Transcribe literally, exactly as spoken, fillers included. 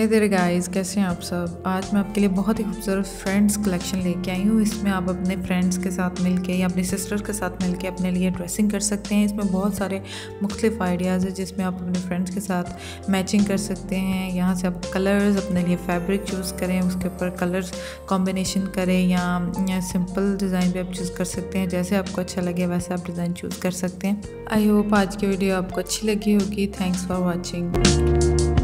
Hi there guys, कैसे हैं आप सब। आज मैं आपके लिए बहुत ही खूबसूरत फ्रेंड्स कलेक्शन लेके आई हूँ। इसमें आप अपने फ्रेंड्स के साथ मिलके या अपनी सिस्टर्स के साथ मिलके अपने लिए ड्रेसिंग कर सकते हैं। इसमें बहुत सारे मुख्तलिफ आइडियाज़ हैं जिसमें आप अपने फ्रेंड्स के साथ मैचिंग कर सकते हैं। यहाँ से आप कलर्स अपने लिए फैब्रिक चूज़ करें, उसके ऊपर कलर्स कॉम्बिनेशन करें या, या सिंपल डिज़ाइन भी आप चूज़ कर सकते हैं। जैसे आपको अच्छा लगे वैसे आप डिज़ाइन चूज़ कर सकते हैं। आई होप आज की वीडियो आपको अच्छी लगी होगी। Thanks for watching.